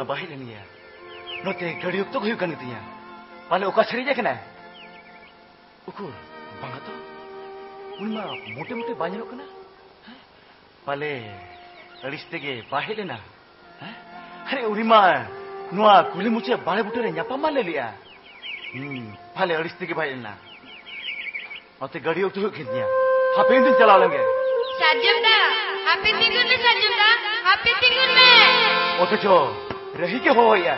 बाहर लेनी है नोते गड़ी उक्तो हुई करनी तिया पाले ओका छरी जे कना उकुर बांगा तो उनमा मोटे मोटे बांजलो कना पाले अड़िस्ते के बाहर लेना अरे उरिमा नुआ कुली मुचे बाड़े बुटे रे न्यापा मा ले लिया पाले अड़िस्ते के बाहर लेना नोते गड़ी उक्तो हुई किनिया हापेन दिन चला लेंगे साजमदा हापे तिंगुर में साजमदा हापे तिंगुर में ओ तो जो रही के हो यार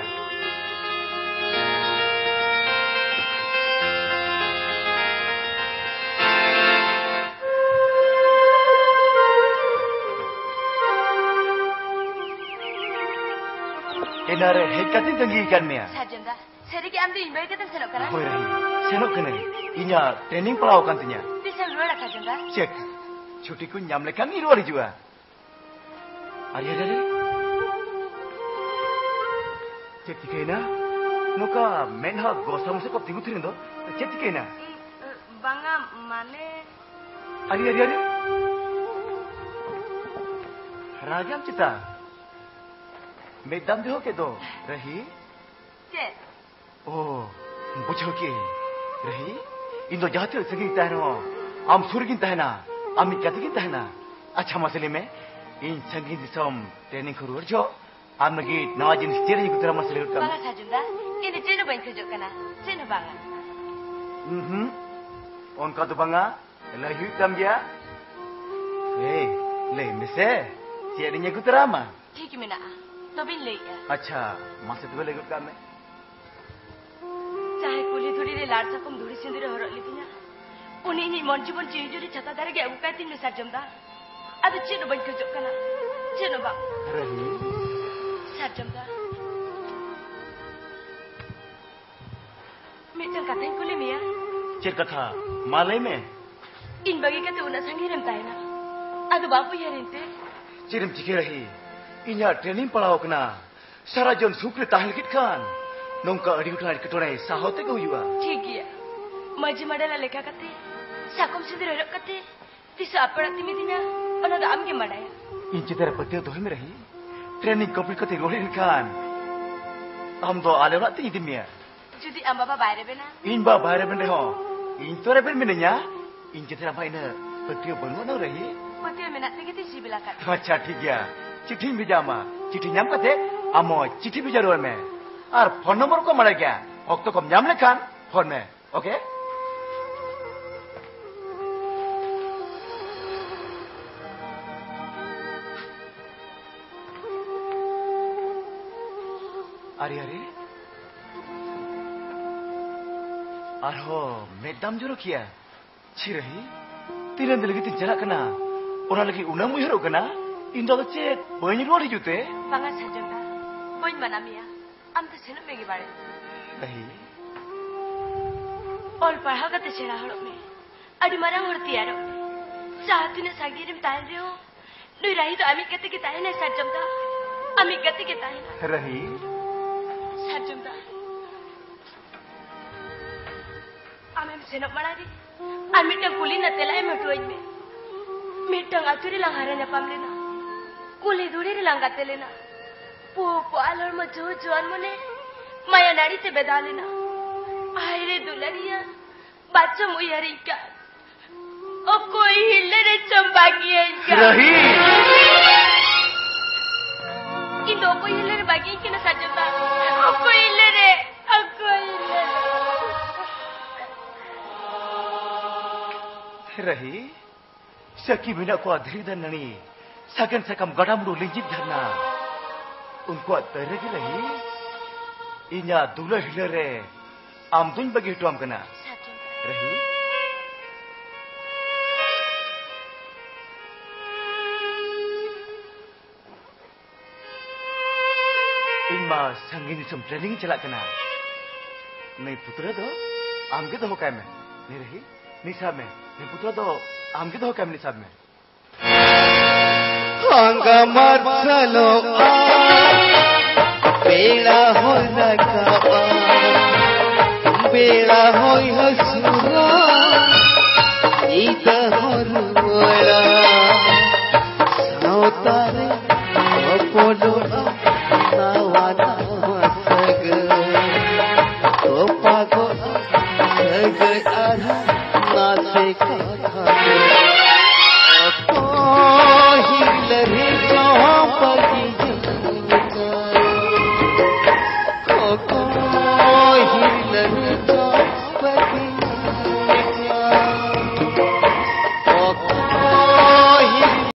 इनारे हेड कटिंग तंगी करने आ साजमदा सेरी के आमदे इनबाई के तंग सेनो करा होय रही सेनो कने इन्या ट्रेनिंग पढ़ाओ kan tinya bisa luar साजमदा cek छुट्टी को nyam lekan ni ruar juga ari ari cek tikaina nuka menha gosam se ko tingu thirin do cek tikaina banga mane ari ragam cita medam deho ke do rahi cek oh bujo ke rahi indo jahate segi tahno am surgin tahna ami katigin tahna acha masale में इन संगीत दिसम training Karur जो आम लगी नवाजिन steering कुतरा मसले कर banga साजमदा ini ceno bain kejok kana ceno banga उनका तो बंगा लही तम गया ले मिसे स्टेरिंग कुतरा मा ठीक मेना तो बिन ले अच्छा मासे तो लेगुत काम में चाहे कुली धुरी रे लाड़ सकम धुरी सिंदूर Harak लितिnya uni ni mon jibon ciujuri chata dare ge agu kaitin ne साजमदा ada ceno bain kejok kana ceno bang रही साजमदा Mitang kata yang kulit Mia. Cik kata malai me. In bagi kata una sangiram taina. Adu bapu ya rinte. Cirim cikir rahi. Inya training palaw kena. Sarajon sukri tahil kit kan. Nongka adi utai ketonai sahote ko yuwa. ठीक है मजी मडला लेखा कते साकोम सिंदर रक कते तिसा अपराती मिदिना ओना दा आमगे मडाया इन चितर पत्ते दोहे में रही ट्रेनिंग कंप्लीट करते रोले kan हम दो आले ना ती दिमिया जुदी आम बाबा बाहर बेना इन बा बाहर बन रहे हो इन तो रेबन में नया इन चितर apa ina पत्ते बनवा ना रही पत्ते में नाते के तिसी बिलाkat अच्छा ठीक है चिट्ठी भेजामा चिट्ठी नाम कते आमो चिट्ठी भेजारो में और फोन नंबर को मरा गया वक्त को नाम लेखान फोन में ओके अरे अरे अरहो मैडम जो किया छी रही तीन दिन लगी तीन जरा कना ओना लगी उना मुहरो कना इन दो चे बइन रोड़ी जुते banga sajanda boin manamia am to seno megi bare नहीं और पढ़ा कते सेरा हड़ो में अडी मरा हड़ती यारो साथी ने सागिरम ताल रियो नुई रही तो अमी कते के ताई ने सजमदा अमी कते के ताई रही सजमदा आमे सेनो मरारी अमी टे कुली न तेला में टोई में मिटंग आचुरी लंगारे ने पामलेना कुली दूरी रे लंगाते लेना पो पो आलर म जो जोन मने माया नारी ते बेदालेना आयरे दुलरिया बच्चा मुयारी का ओ कोई हिले रे चंबागी है का रही इन दो कोई हिले रे बागी के न सजता ओ कोई हिले रे ओ कोई हिले रही सकी बिना को अधीर ननी सकन सकम गड़ामडू लिंजित धरना उनको तरह की रही इन्या दूल्हा हिले रे आम दुन बगी हिटू आम कना रही इनमा संगीन सम ट्रेनिंग चला कना नहीं पुत्र दो आम के तो हो काय में नहीं रही निशा में नहीं पुत्र दो आम के तो हो काय में निशा में आंगा मरसलो बेला हो रखा बेला होई हसुरा ईद होरुला सावतारे अपोलो सावाना कथा हिलरे चौपगी हिलरे